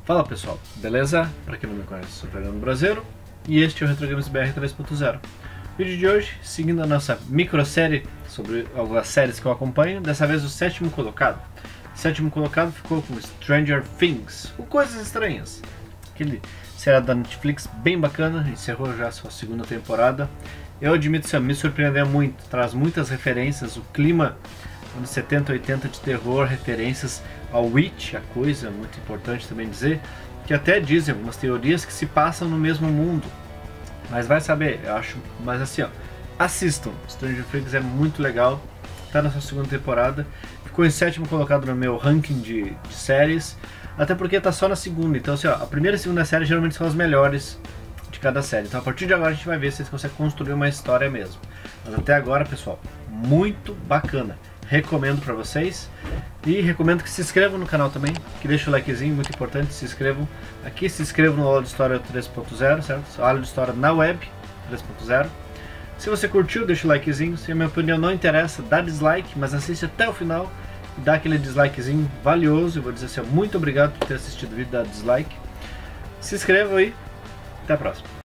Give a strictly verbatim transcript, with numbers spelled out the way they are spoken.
Fala pessoal, beleza? Para quem não me conhece, sou o Fernando Brasileiro e este é o Retro Games B R três ponto zero. Vídeo de hoje, seguindo a nossa microsérie sobre algumas séries que eu acompanho, dessa vez o sétimo colocado. O sétimo colocado ficou com Stranger Things, o Coisas Estranhas. Aquele seriado da Netflix bem bacana, encerrou já a sua segunda temporada. Eu admito que me surpreendeu muito, traz muitas referências, o clima anos setenta, oitenta de terror, referências ao Witch, a coisa, muito importante também dizer, que até dizem algumas teorias que se passam no mesmo mundo. Mas vai saber, eu acho, mas assim ó, assistam, Stranger Things é muito legal, tá na sua segunda temporada, ficou em sétimo colocado no meu ranking de, de séries, até porque tá só na segunda, então assim ó, a primeira e a segunda série geralmente são as melhores de cada série, então a partir de agora a gente vai ver se eles conseguem construir uma história mesmo. Mas até agora, pessoal, muito bacana. Recomendo para vocês e recomendo que se inscrevam no canal também, que deixem o likezinho, muito importante, se inscrevam aqui, se inscrevam no Aula de História três ponto zero, certo? Aula de História na web três ponto zero. Se você curtiu, deixa o likezinho, se a minha opinião não interessa, dá dislike, mas assiste até o final e dá aquele dislikezinho valioso. Eu vou dizer assim, muito obrigado por ter assistido o vídeo, dá dislike. Se inscrevam aí, até a próxima.